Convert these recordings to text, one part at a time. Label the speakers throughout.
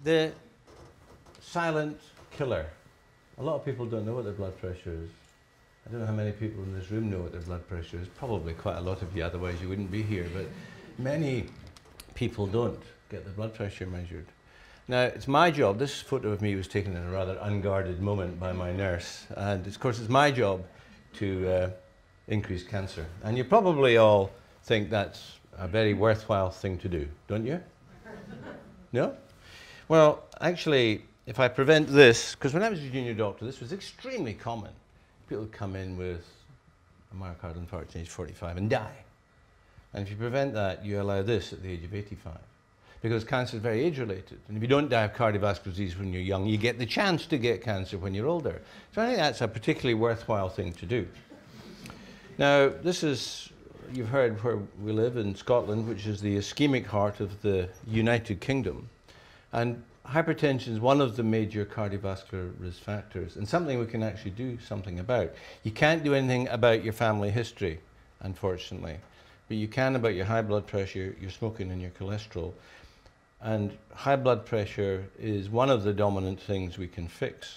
Speaker 1: The silent killer. A lot of people don't know what their blood pressure is. I don't know how many people in this room know what their blood pressure is. Probably quite a lot of you, otherwise you wouldn't be here. But many people don't get their blood pressure measured. Now, it's my job. This photo of me was taken in a rather unguarded moment by my nurse. And of course, it's my job to increase cancer. And you probably all think that's a very worthwhile thing to do, don't you? No? Well, actually, if I prevent this, because when I was a junior doctor, this was extremely common. People would come in with a myocardial infarction at age 45 and die. And if you prevent that, you allow this at the age of 85. Because cancer is very age-related. And if you don't die of cardiovascular disease when you're young, you get the chance to get cancer when you're older. So I think that's a particularly worthwhile thing to do. Now, this is, you've heard where we live in Scotland, which is the ischemic heart of the United Kingdom. And hypertension is one of the major cardiovascular risk factors, and something we can actually do something about. You can't do anything about your family history, unfortunately, but you can about your high blood pressure, your smoking, and your cholesterol. And high blood pressure is one of the dominant things we can fix.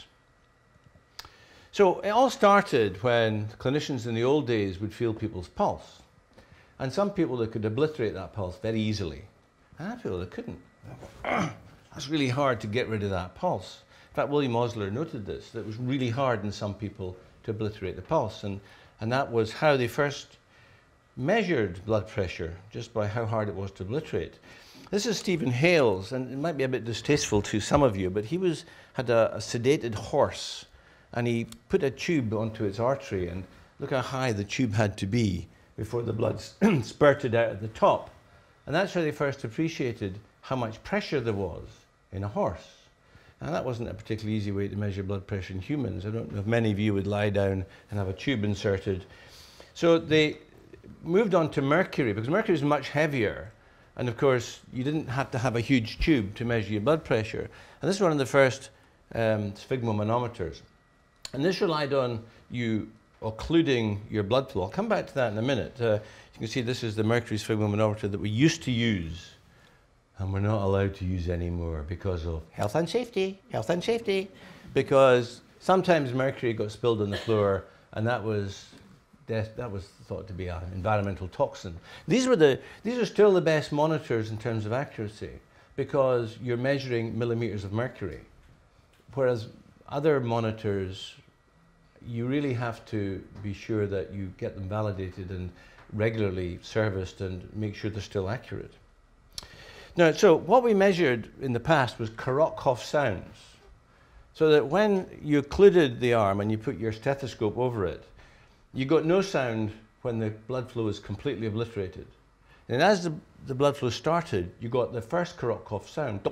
Speaker 1: So it all started when clinicians in the old days would feel people's pulse. And some people, they could obliterate that pulse very easily. And other people, they couldn't. That's really hard to get rid of that pulse. In fact, William Osler noted this, that it was really hard in some people to obliterate the pulse. And that was how they first measured blood pressure, just by how hard it was to obliterate. This is Stephen Hales, and it might be a bit distasteful to some of you, but he had a sedated horse, and he put a tube onto its artery, and look how high the tube had to be before the blood spurted out at the top. And that's how they first appreciated how much pressure there was in a horse. Now, that wasn't a particularly easy way to measure blood pressure in humans. I don't know if many of you would lie down and have a tube inserted. So they moved on to mercury, because mercury is much heavier. And of course, you didn't have to have a huge tube to measure your blood pressure. And this is one of the first sphygmomanometers. And this relied on you occluding your blood flow. I'll come back to that in a minute. You can see this is the mercury sphygmomanometer that we used to use, and we're not allowed to use anymore because of health and safety, because sometimes mercury got spilled on the floor, and that was thought to be an environmental toxin. These are still the best monitors in terms of accuracy, because you're measuring millimeters of mercury, whereas other monitors, you really have to be sure that you get them validated and regularly serviced and make sure they're still accurate. Now, so what we measured in the past was Korotkoff sounds. So that when you occluded the arm and you put your stethoscope over it, you got no sound when the blood flow is completely obliterated. And as the blood flow started, you got the first Korotkoff sound.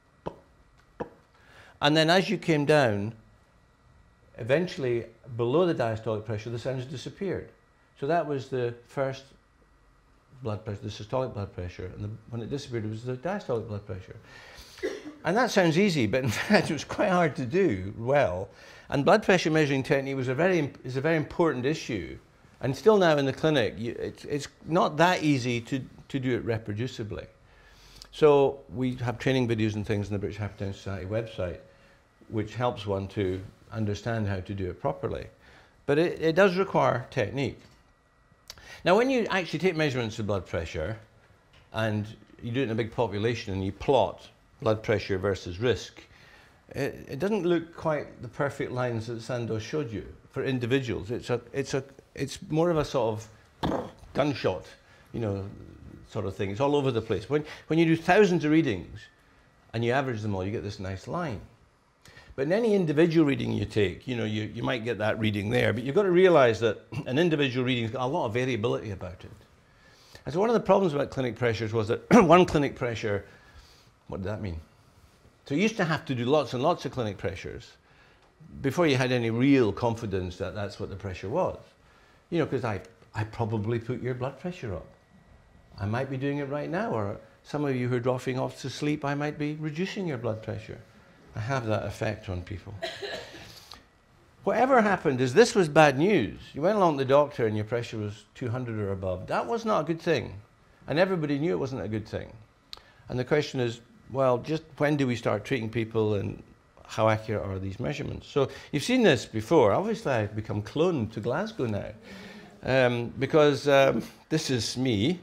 Speaker 1: And then as you came down, eventually below the diastolic pressure, the sounds disappeared. So that was the first blood pressure, the systolic blood pressure, and when it disappeared, it was the diastolic blood pressure. And that sounds easy, but in fact, it was quite hard to do well. And blood pressure measuring technique is a very important issue. And still now in the clinic, it's not that easy to do it reproducibly. So we have training videos and things on the British Hypertension Society website, which helps one to understand how to do it properly. But it does require technique. Now, when you actually take measurements of blood pressure, and you do it in a big population, and you plot blood pressure versus risk, it doesn't look quite the perfect lines that Sandoz showed you for individuals. It's more of a sort of gunshot, sort of thing. It's all over the place. When you do thousands of readings and you average them all, you get this nice line. But in any individual reading you take, you might get that reading there, but you've got to realize that an individual reading's got a lot of variability about it. And so one of the problems about clinic pressures was that one clinic pressure, what did that mean? So you used to have to do lots and lots of clinic pressures before you had any real confidence that that's what the pressure was. Because I probably put your blood pressure up. I might be doing it right now, or some of you who are dropping off to sleep, I might be reducing your blood pressure. I have that effect on people. Whatever happened is this was bad news. You went along to the doctor and your pressure was 200 or above. That was not a good thing. And everybody knew it wasn't a good thing. And the question is, well, just when do we start treating people and how accurate are these measurements? So you've seen this before. Obviously, I've become cloned to Glasgow now because this is me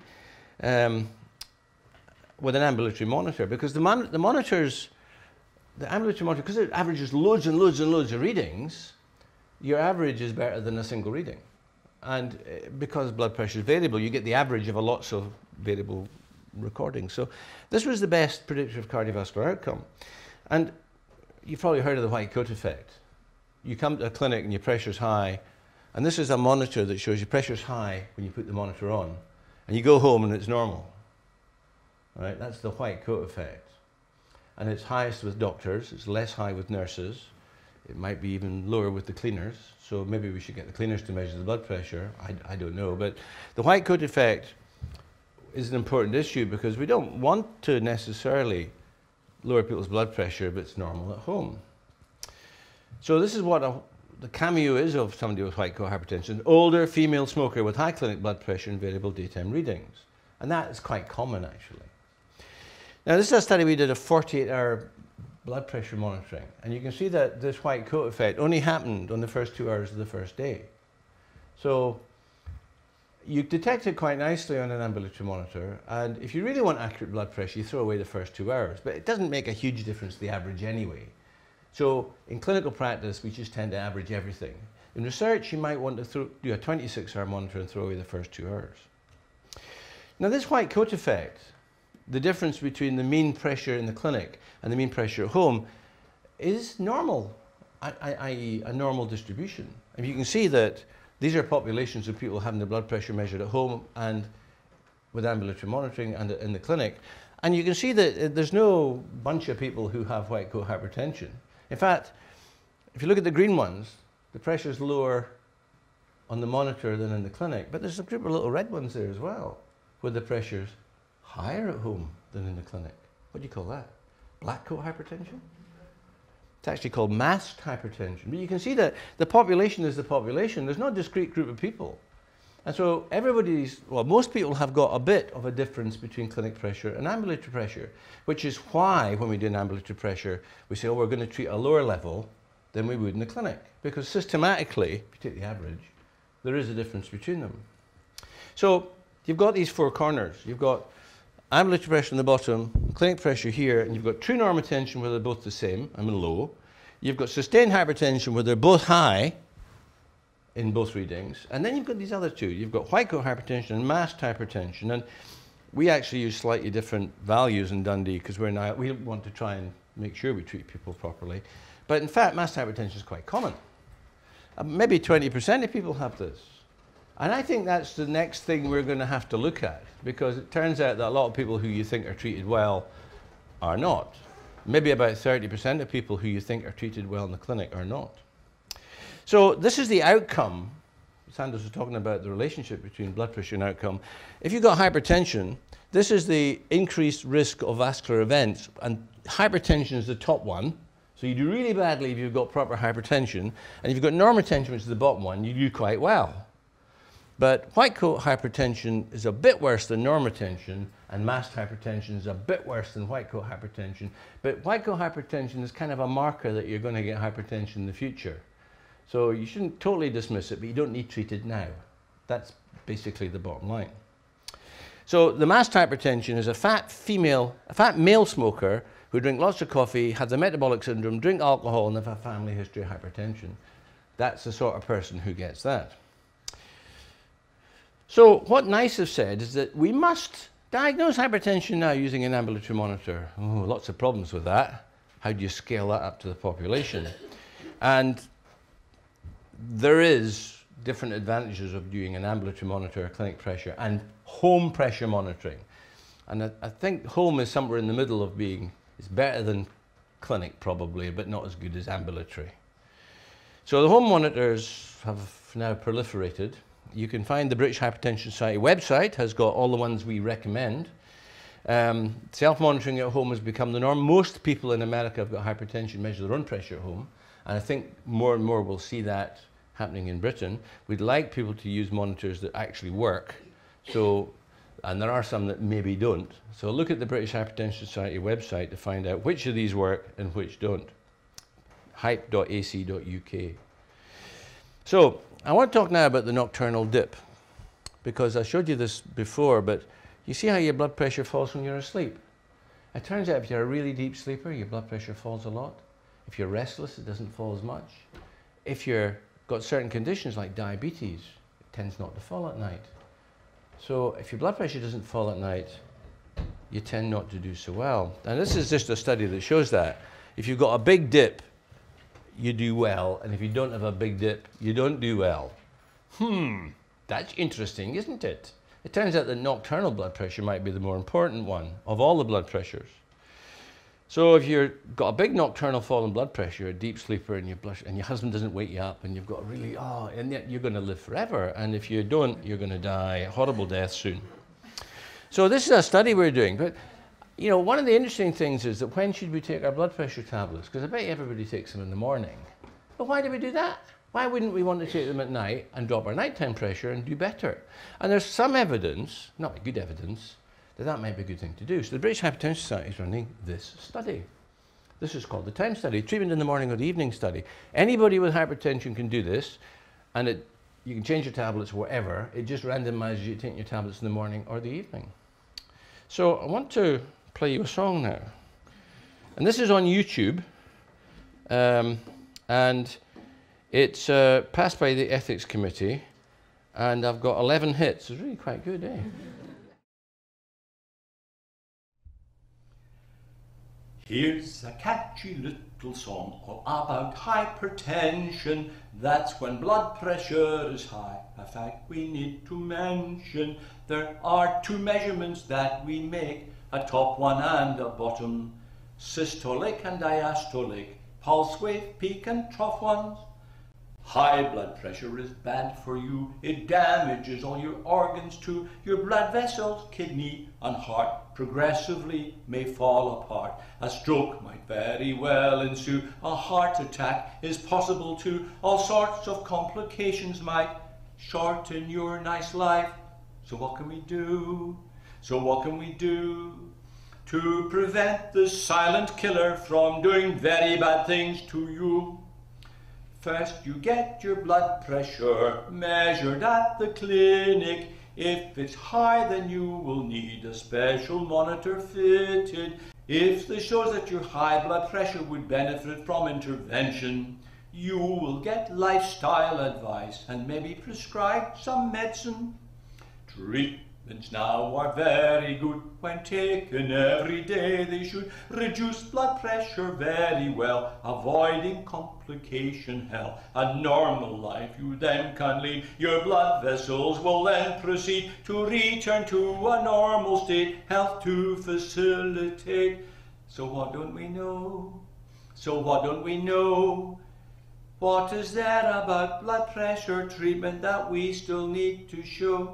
Speaker 1: with an ambulatory monitor, because the monitors, the ambulatory monitor, because it averages loads and loads and loads of readings, your average is better than a single reading. And because blood pressure is variable, you get the average of a lots of variable recordings. So this was the best predictor of cardiovascular outcome. And you've probably heard of the white coat effect. You come to a clinic and your pressure's high, and this is a monitor that shows your pressure's high when you put the monitor on, and you go home and it's normal. Right? That's the white coat effect. And it's highest with doctors, it's less high with nurses, it might be even lower with the cleaners, so maybe we should get the cleaners to measure the blood pressure, I don't know. But the white coat effect is an important issue because we don't want to necessarily lower people's blood pressure if it's normal at home. So this is what the cameo is of somebody with white coat hypertension: older female smoker with high clinic blood pressure and variable daytime readings. And that is quite common, actually. Now, this is a study we did of 48-hour blood pressure monitoring, and you can see that this white coat effect only happened on the first 2 hours of the first day. So you detect it quite nicely on an ambulatory monitor, and if you really want accurate blood pressure, you throw away the first 2 hours, but it doesn't make a huge difference to the average anyway. So in clinical practice, we just tend to average everything. In research, you might want to do a 26-hour monitor and throw away the first 2 hours. Now, this white coat effect, the difference between the mean pressure in the clinic and the mean pressure at home, is normal, i.e. a normal distribution. And you can see that these are populations of people having their blood pressure measured at home and with ambulatory monitoring and in the clinic. And you can see that there's no bunch of people who have white coat hypertension. In fact, if you look at the green ones, the pressure is lower on the monitor than in the clinic, but there's a group of little red ones there as well, where the pressure's higher at home than in the clinic. What do you call that? Black coat hypertension? It's actually called masked hypertension. But you can see that the population is the population. There's no discrete group of people. And so most people have got a bit of a difference between clinic pressure and ambulatory pressure, which is why when we do an ambulatory pressure, we say, oh, we're going to treat a lower level than we would in the clinic. Because systematically, if you take the average, there is a difference between them. So you've got these four corners. You've got ambulatory pressure on the bottom, clinic pressure here, and you've got true normal tension where they're both the same, low. You've got sustained hypertension where they're both high in both readings. And then you've got these other two. You've got white coat hypertension and masked hypertension. And we actually use slightly different values in Dundee because we want to try and make sure we treat people properly. But in fact, masked hypertension is quite common. Maybe 20% of people have this. And I think that's the next thing we're going to have to look at, because it turns out that a lot of people who you think are treated well are not. Maybe about 30% of people who you think are treated well in the clinic are not. So this is the outcome. Sanders was talking about the relationship between blood pressure and outcome. If you've got hypertension, this is the increased risk of vascular events, and hypertension is the top one. So you do really badly if you've got proper hypertension, and if you've got normotension, which is the bottom one, you do quite well. But white coat hypertension is a bit worse than normotension, and masked hypertension is a bit worse than white coat hypertension. But white coat hypertension is kind of a marker that you're going to get hypertension in the future. So you shouldn't totally dismiss it, but you don't need treated now. That's basically the bottom line. So the masked hypertension is a fat male smoker who drink lots of coffee, have the metabolic syndrome, drink alcohol, and have a family history of hypertension. That's the sort of person who gets that. So what NICE have said is that we must diagnose hypertension now using an ambulatory monitor. Oh, lots of problems with that. How do you scale that up to the population? And there is different advantages of doing an ambulatory monitor, clinic pressure, and home pressure monitoring. And I think home is somewhere in the middle of it's better than clinic probably, but not as good as ambulatory. So the home monitors have now proliferated. You can find the British Hypertension Society website, has got all the ones we recommend. Self-monitoring at home has become the norm. Most people in America have got hypertension, measure their own pressure at home. And I think more and more we'll see that happening in Britain. We'd like people to use monitors that actually work. So And there are some that maybe don't. So look at the British Hypertension Society website to find out which of these work and which don't. hype.ac.uk. So I want to talk now about the nocturnal dip, because I showed you this before, but you see how your blood pressure falls when you're asleep? It turns out if you're a really deep sleeper, your blood pressure falls a lot. If you're restless, it doesn't fall as much. If you've got certain conditions like diabetes, it tends not to fall at night. So if your blood pressure doesn't fall at night, you tend not to do so well. And this is just a study that shows that. If you've got a big dip, you do well, and if you don't have a big dip, you don't do well. That's interesting, isn't it? It turns out that nocturnal blood pressure might be the more important one of all the blood pressures. So if you've got a big nocturnal fall in blood pressure, a deep sleeper, and your husband doesn't wake you up, and you've got a really, and yet you're going to live forever. And if you don't, you're going to die a horrible death soon. So this is a study we're doing. But you know, one of the interesting things is that when should we take our blood pressure tablets? Because I bet everybody takes them in the morning. But why do we do that? Why wouldn't we want to take them at night and drop our nighttime pressure and do better? And there's some evidence, not good evidence, that might be a good thing to do. So the British Hypertension Society is running this study. This is called the time study, treatment in the morning or the evening study. Anybody with hypertension can do this, and you can change your tablets wherever. It just randomizes you taking your tablets in the morning or the evening. So I want to play you a song now. And this is on YouTube, and it's passed by the ethics committee, and I've got 11 hits. It's really quite good, eh?
Speaker 2: Here's a catchy little song all about hypertension. That's when blood pressure is high. A fact we need to mention. There are two measurements that we make, a top one and a bottom. Systolic and diastolic, pulse wave, peak and trough ones. High blood pressure is bad for you. It damages all your organs too. Your blood vessels, kidney and heart progressively may fall apart. A stroke might very well ensue. A heart attack is possible too. All sorts of complications might shorten your nice life. So what can we do? So what can we do to prevent the silent killer from doing very bad things to you? First, you get your blood pressure measured at the clinic. If it's high, then you will need a special monitor fitted. If this shows that your high blood pressure would benefit from intervention, you will get lifestyle advice and maybe prescribed some medicine. Treatments now are very good when taken every day. They should reduce blood pressure very well, avoiding complication hell. A normal life you then can lead. Your blood vessels will then proceed to return to a normal state, health to facilitate. So what don't we know? So what don't we know? What is there about blood pressure treatment that we still need to show?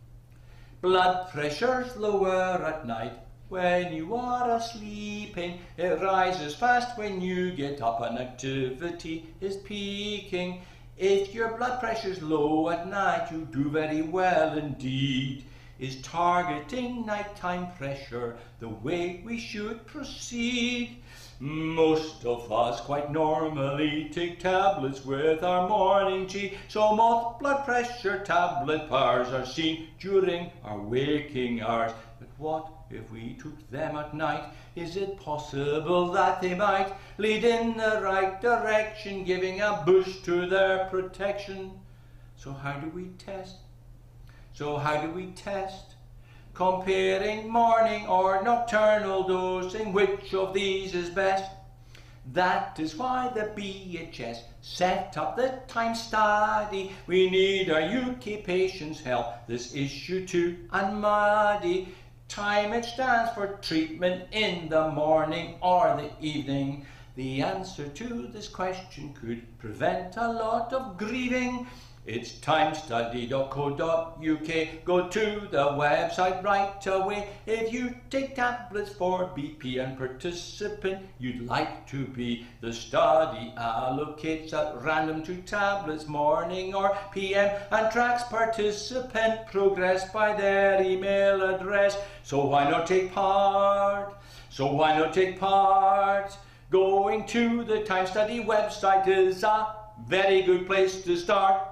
Speaker 2: Blood pressure's lower at night when you are sleeping. It rises fast when you get up and activity is peaking. If your blood pressure's low at night, you do very well indeed. Is targeting nighttime pressure the way we should proceed? Most of us quite normally take tablets with our morning tea, so most blood pressure tablet bars are seen during our waking hours. But what if we took them at night? Is it possible that they might lead in the right direction, giving a boost to their protection? So how do we test? So how do we test? Comparing morning or nocturnal dosing, which of these is best? That is why the BHS set up the time study. We need our UK patients' help, this issue too unmuddy. Time it stands for treatment in the morning or the evening. The answer to this question could prevent a lot of grieving. It's timestudy.co.uk. Go to the website right away. If you take tablets for BP and participant, you'd like to be. The study allocates at random 2 tablets morning or PM and tracks participant progress by their email address. So why not take part? So why not take part? Going to the Time Study website is a very good place to start.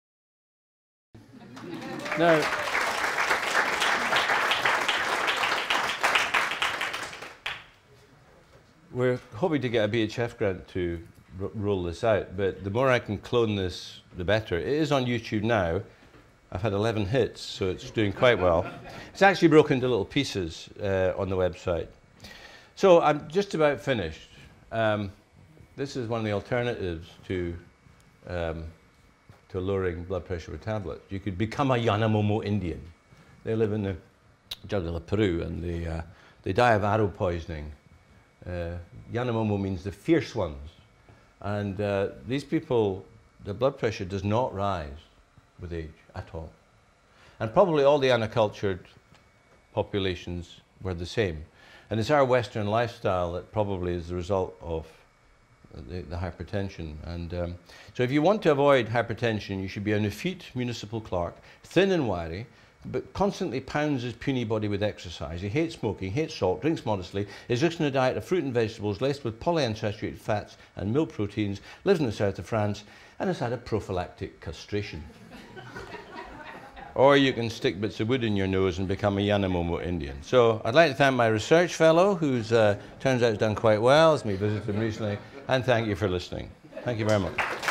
Speaker 1: Now, we're hoping to get a BHF grant to roll this out, but the more I can clone this, the better. It is on YouTube now. I've had 11 hits, so it's doing quite well. It's actually broken into little pieces on the website. So I'm just about finished. This is one of the alternatives to lowering blood pressure with tablets. You could become a Yanomamo Indian. They live in the jungle of Peru and they die of arrow poisoning. Yanomamo means the fierce ones. And these people, the blood pressure does not rise with age at all. And probably all the uncultured populations were the same. And it's our Western lifestyle that probably is the result of the hypertension. And so if you want to avoid hypertension, you should be an effete municipal clerk, thin and wiry, but constantly pounds his puny body with exercise. He hates smoking, hates salt, drinks modestly, is rich in a diet of fruit and vegetables laced with polyunsaturated fats and milk proteins, lives in the south of France, and has had a prophylactic castration. Or you can stick bits of wood in your nose and become a Yanomamo Indian. So I'd like to thank my research fellow, who's turns out has done quite well, as me visited him recently, and thank you for listening. Thank you very much.